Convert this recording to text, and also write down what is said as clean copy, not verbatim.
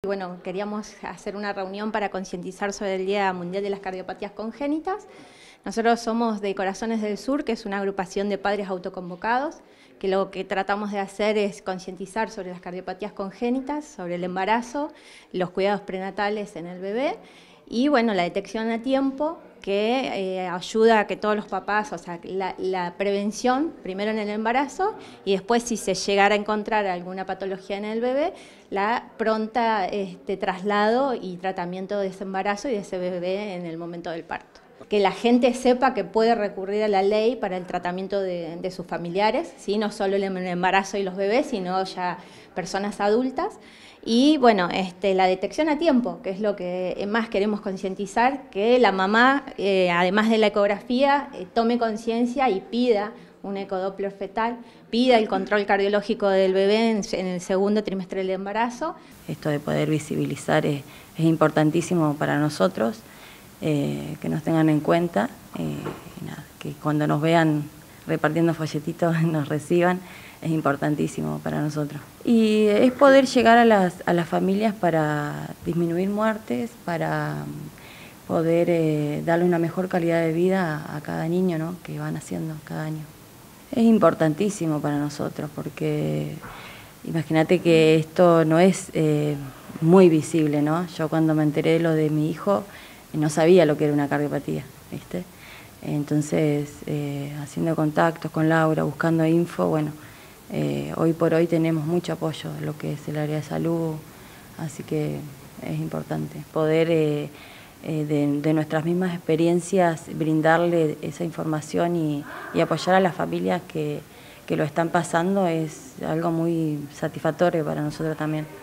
Bueno, queríamos hacer una reunión para concientizar sobre el Día Mundial de las Cardiopatías Congénitas. Nosotros somos de Corazones del Sur, que es una agrupación de padres autoconvocados, que lo que tratamos de hacer es concientizar sobre las cardiopatías congénitas, sobre el embarazo, los cuidados prenatales en el bebé y bueno, la detección a tiempo que ayuda a que todos los papás, o sea, la prevención primero en el embarazo y después si se llegara a encontrar alguna patología en el bebé, la pronta traslado y tratamiento de ese embarazo y de ese bebé en el momento del parto. Que la gente sepa que puede recurrir a la ley para el tratamiento de sus familiares, ¿sí? No solo el embarazo y los bebés, sino ya personas adultas. Y bueno, la detección a tiempo, que es lo que más queremos concientizar, que la mamá, además de la ecografía, tome conciencia y pida un ecodoppler fetal, pida el control cardiológico del bebé en el segundo trimestre del embarazo. Esto de poder visibilizar es importantísimo para nosotros. Que nos tengan en cuenta, que cuando nos vean repartiendo folletitos nos reciban, es importantísimo para nosotros. Y es poder llegar a las familias para disminuir muertes, para poder darle una mejor calidad de vida a cada niño, ¿no?, que van haciendo cada año. Es importantísimo para nosotros porque imagínate que esto no es muy visible, ¿no? Yo cuando me enteré de lo de mi hijo, no sabía lo que era una cardiopatía, ¿viste? Entonces, haciendo contactos con Laura, buscando info, bueno, hoy por hoy tenemos mucho apoyo de lo que es el área de salud, así que es importante poder de nuestras mismas experiencias brindarle esa información y apoyar a las familias que lo están pasando es algo muy satisfactorio para nosotros también.